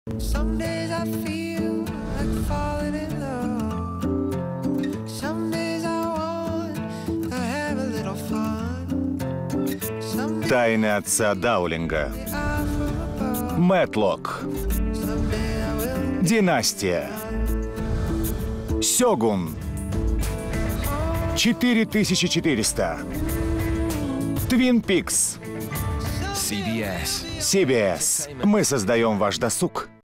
Some days I feel like falling in love. Some days I want to have a little fun. Some days Тайны отца Даулинга. I from above. Мэтлок. Someday I will. Династия. Сёгун. 4400. Твин Пикс. CBS. CBS. Мы создаем ваш досуг.